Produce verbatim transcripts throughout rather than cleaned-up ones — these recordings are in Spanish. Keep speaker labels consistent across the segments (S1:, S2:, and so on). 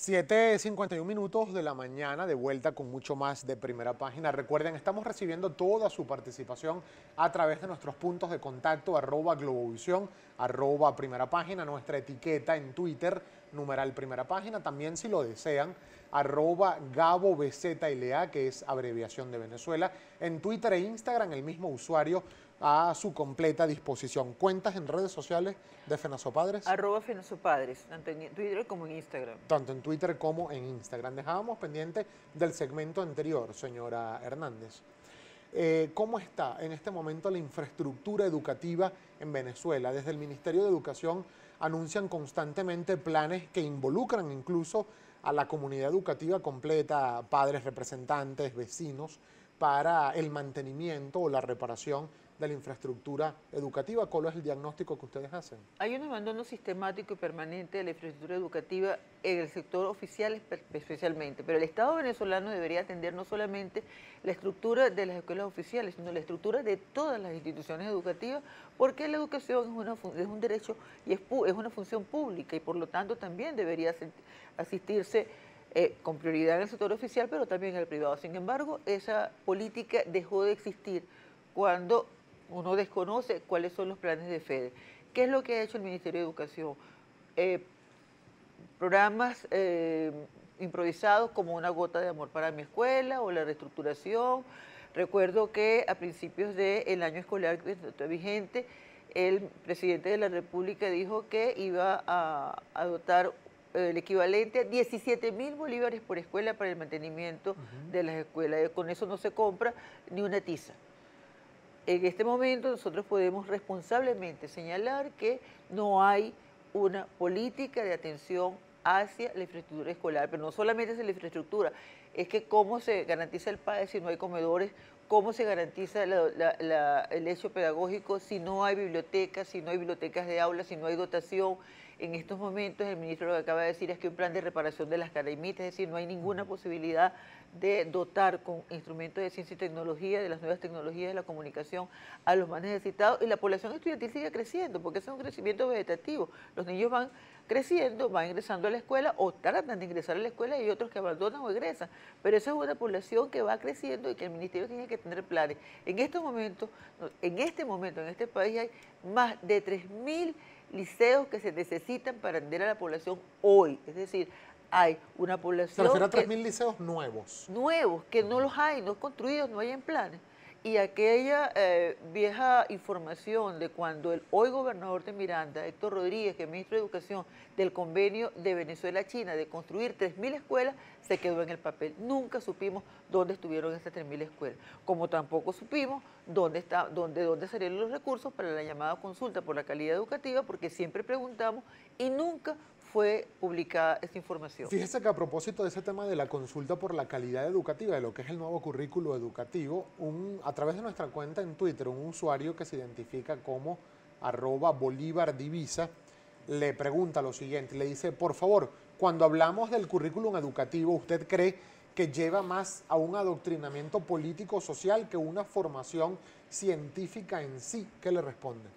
S1: siete cincuenta y uno minutos de la mañana, de vuelta con mucho más de Primera Página. Recuerden, estamos recibiendo toda su participación a través de nuestros puntos de contacto, arroba Globovisión, arroba Primera Página, nuestra etiqueta en Twitter, numeral Primera Página. También, si lo desean, arroba Gabo B Z L A, que es abreviación de Venezuela. En Twitter e Instagram, el mismo usuario a su completa disposición. ¿Cuentas en redes sociales de FENASOPADRES?
S2: Arroba FENASOPADRES, tanto en Twitter como en Instagram.
S1: Tanto en Twitter como en Instagram. Dejábamos pendiente del segmento anterior, señora Hernández. Eh, ¿Cómo está en este momento la infraestructura educativa en Venezuela? Desde el Ministerio de Educación anuncian constantemente planes que involucran incluso a la comunidad educativa completa, padres, representantes, vecinos, para el mantenimiento o la reparación de la infraestructura educativa. ¿Cuál es el diagnóstico que ustedes hacen?
S2: Hay un abandono sistemático y permanente de la infraestructura educativa en el sector oficial especialmente, pero el Estado venezolano debería atender no solamente la estructura de las escuelas oficiales, sino la estructura de todas las instituciones educativas, porque la educación es, una, es un derecho y es, es una función pública y por lo tanto también debería asistirse Eh, con prioridad en el sector oficial, pero también en el privado. Sin embargo, esa política dejó de existir cuando uno desconoce cuáles son los planes de FEDE. ¿Qué es lo que ha hecho el Ministerio de Educación? Eh, programas eh, improvisados como Una Gota de Amor para mi Escuela o la reestructuración. Recuerdo que a principios del año escolar vigente, el presidente de la República dijo que iba a, a dotar el equivalente a diecisiete mil bolívares por escuela para el mantenimiento uh-huh. de las escuelas. Con eso no se compra ni una tiza. En este momento nosotros podemos responsablemente señalar que no hay una política de atención hacia la infraestructura escolar, pero no solamente es la infraestructura, es que cómo se garantiza el P A E si no hay comedores, cómo se garantiza la, la, la, el hecho pedagógico si no hay bibliotecas, si no hay bibliotecas de aula, si no hay dotación. En estos momentos el ministro lo que acaba de decir es que un plan de reparación de las caraimitas, es decir, no hay ninguna posibilidad de dotar con instrumentos de ciencia y tecnología, de las nuevas tecnologías de la comunicación a los más necesitados, y la población estudiantil sigue creciendo, porque ese es un crecimiento vegetativo. Los niños van creciendo, van ingresando a la escuela o tratan de ingresar a la escuela y hay otros que abandonan o egresan, pero esa es una población que va creciendo y que el ministerio tiene que tener planes. En estos momentos, en este momento, en este país hay más de tres mil liceos que se necesitan para atender a la población hoy, es decir, hay una población...
S1: ¿Se refiere a tres mil liceos nuevos?
S2: Nuevos, que no los hay, no construidos, no hay en planes. Y aquella eh, vieja información de cuando el hoy gobernador de Miranda, Héctor Rodríguez, que es ministro de Educación, del convenio de Venezuela-China de construir tres mil escuelas, se quedó en el papel. Nunca supimos dónde estuvieron esas tres mil escuelas, como tampoco supimos dónde, está, dónde, dónde salieron los recursos para la llamada consulta por la calidad educativa, porque siempre preguntamos y nunca fue publicada esa información.
S1: Fíjese que a propósito de ese tema de la consulta por la calidad educativa, de lo que es el nuevo currículo educativo, un, a través de nuestra cuenta en Twitter, un usuario que se identifica como arroba Bolívar Divisa, le pregunta lo siguiente, le dice, por favor, cuando hablamos del currículum educativo, ¿usted cree que lleva más a un adoctrinamiento político-social que una formación científica en sí? ¿Qué le responde?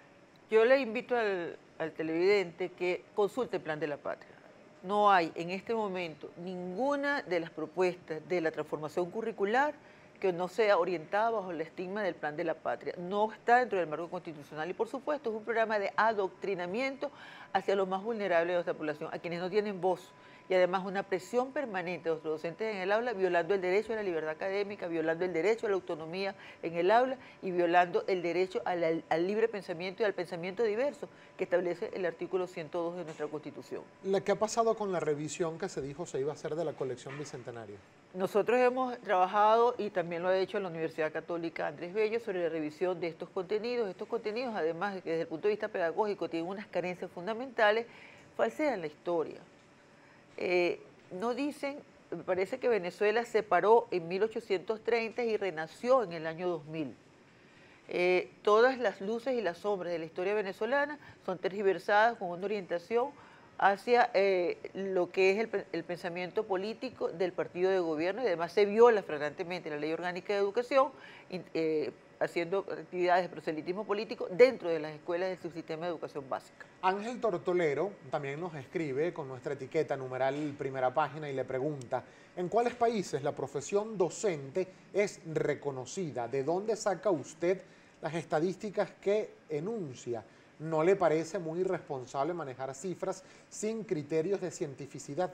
S2: Yo le invito al, al televidente que consulte el Plan de la Patria. No hay en este momento ninguna de las propuestas de la transformación curricular que no sea orientada bajo el estigma del Plan de la Patria. No está dentro del marco constitucional y, por supuesto, es un programa de adoctrinamiento hacia los más vulnerables de nuestra población, a quienes no tienen voz. Y además una presión permanente de los docentes en el aula, violando el derecho a la libertad académica, violando el derecho a la autonomía en el aula y violando el derecho al, al libre pensamiento y al pensamiento diverso que establece el artículo ciento dos de nuestra Constitución.
S1: ¿Qué ha pasado con la revisión que se dijo se iba a hacer de la colección bicentenaria?
S2: Nosotros hemos trabajado, y también lo ha hecho la Universidad Católica Andrés Bello, sobre la revisión de estos contenidos. Estos contenidos, además de que desde el punto de vista pedagógico tienen unas carencias fundamentales, falsean la historia. Eh, no dicen, me parece que Venezuela se paró en mil ochocientos treinta y renació en el año dos mil. Eh, todas las luces y las sombras de la historia venezolana son tergiversadas con una orientación hacia eh, lo que es el, el pensamiento político del partido de gobierno, y además se viola flagrantemente la Ley Orgánica de Educación, eh, haciendo actividades de proselitismo político dentro de las escuelas del subsistema de educación básica.
S1: Ángel Tortolero también nos escribe con nuestra etiqueta numeral primera página y le pregunta, ¿en cuáles países la profesión docente es reconocida? ¿De dónde saca usted las estadísticas que enuncia? ¿No le parece muy irresponsable manejar cifras sin criterios de cientificidad?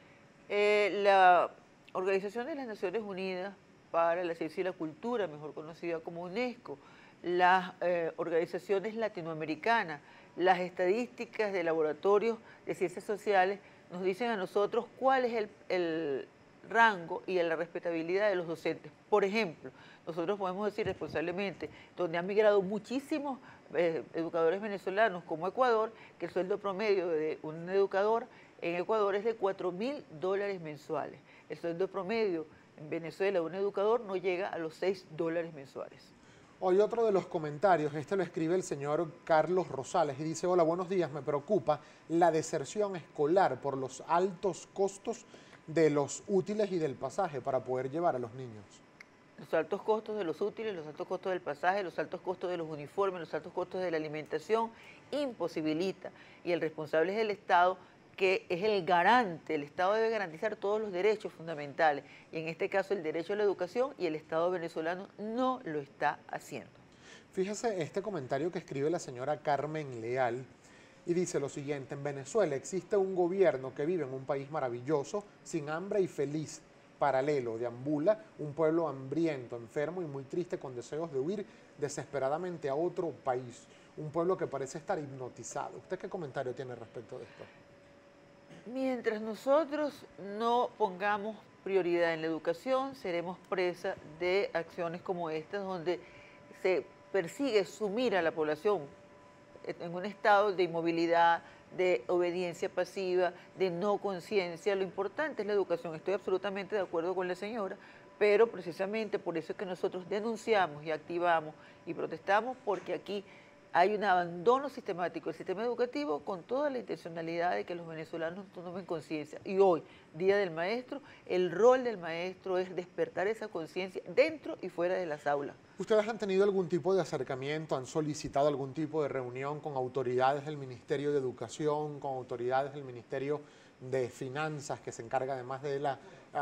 S2: Eh, la Organización de las Naciones Unidas para la Ciencia y la Cultura, mejor conocida como UNESCO, las eh, organizaciones latinoamericanas, las estadísticas de laboratorios de ciencias sociales nos dicen a nosotros cuál es el, el rango y la respetabilidad de los docentes. Por ejemplo, nosotros podemos decir responsablemente, donde han migrado muchísimos eh, educadores venezolanos como Ecuador, que el sueldo promedio de un educador en Ecuador es de cuatro mil dólares mensuales. El sueldo promedio en Venezuela de un educador no llega a los seis dólares mensuales.
S1: Hoy otro de los comentarios, este lo escribe el señor Carlos Rosales y dice, hola, buenos días, me preocupa la deserción escolar por los altos costos de los útiles y del pasaje para poder llevar a los niños.
S2: Los altos costos de los útiles, los altos costos del pasaje, los altos costos de los uniformes, los altos costos de la alimentación, imposibilita. Y el responsable es el Estado, que es el garante. El Estado debe garantizar todos los derechos fundamentales, y en este caso el derecho a la educación, y el Estado venezolano no lo está haciendo.
S1: Fíjese este comentario que escribe la señora Carmen Leal, y dice lo siguiente, en Venezuela existe un gobierno que vive en un país maravilloso, sin hambre y feliz, paralelo, deambula, un pueblo hambriento, enfermo y muy triste con deseos de huir desesperadamente a otro país, un pueblo que parece estar hipnotizado. ¿Usted qué comentario tiene respecto de esto?
S2: Mientras nosotros no pongamos prioridad en la educación, seremos presa de acciones como estas, donde se persigue sumir a la población en un estado de inmovilidad, de obediencia pasiva, de no conciencia. Lo importante es la educación. Estoy absolutamente de acuerdo con la señora, pero precisamente por eso es que nosotros denunciamos y activamos y protestamos, porque aquí hay un abandono sistemático del sistema educativo con toda la intencionalidad de que los venezolanos tomen conciencia. Y hoy, Día del Maestro, el rol del maestro es despertar esa conciencia dentro y fuera de las aulas.
S1: ¿Ustedes han tenido algún tipo de acercamiento, han solicitado algún tipo de reunión con autoridades del Ministerio de Educación, con autoridades del Ministerio de Finanzas, que se encarga además de la,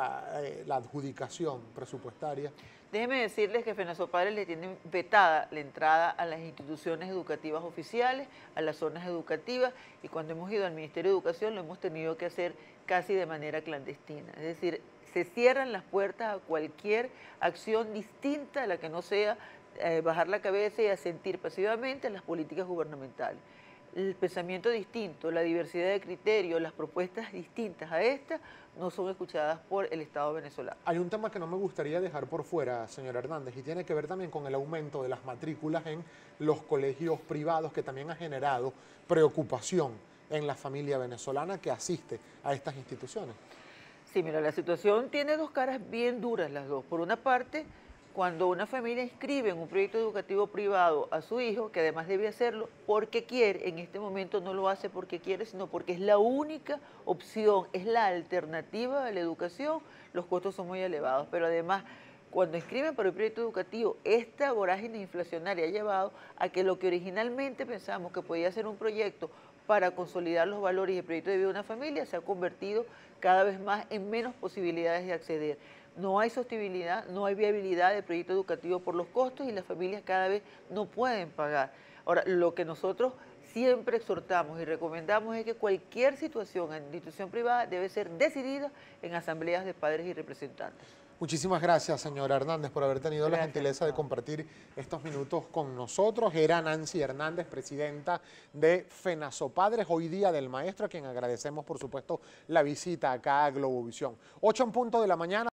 S1: uh, la adjudicación presupuestaria?
S2: Déjenme decirles que FENASOPADRES le tiene vetada la entrada a las instituciones educativas oficiales, a las zonas educativas, y cuando hemos ido al Ministerio de Educación lo hemos tenido que hacer casi de manera clandestina. Es decir, se cierran las puertas a cualquier acción distinta a la que no sea eh, bajar la cabeza y asentir pasivamente a las políticas gubernamentales. El pensamiento distinto, la diversidad de criterios, las propuestas distintas a estas no son escuchadas por el Estado venezolano.
S1: Hay un tema que no me gustaría dejar por fuera, señor Hernández, y tiene que ver también con el aumento de las matrículas en los colegios privados, que también ha generado preocupación en la familia venezolana que asiste a estas instituciones.
S2: Sí, mira, la situación tiene dos caras bien duras las dos. Por una parte, cuando una familia inscribe en un proyecto educativo privado a su hijo, que además debe hacerlo porque quiere, en este momento no lo hace porque quiere, sino porque es la única opción, es la alternativa a la educación, los costos son muy elevados. Pero además, cuando inscriben para el proyecto educativo, esta vorágine inflacionaria ha llevado a que lo que originalmente pensamos que podía ser un proyecto para consolidar los valores y el proyecto de vida de una familia se ha convertido cada vez más en menos posibilidades de acceder. No hay sostenibilidad, no hay viabilidad del proyecto educativo por los costos, y las familias cada vez no pueden pagar. Ahora, lo que nosotros siempre exhortamos y recomendamos es que cualquier situación en institución privada debe ser decidida en asambleas de padres y representantes.
S1: Muchísimas gracias, señora Hernández, por haber tenido gracias. la gentileza de compartir estos minutos con nosotros. Era Nancy Hernández, presidenta de FENASOPADRES, hoy Día del Maestro, a quien agradecemos, por supuesto, la visita acá a Globovisión. ocho en punto de la mañana.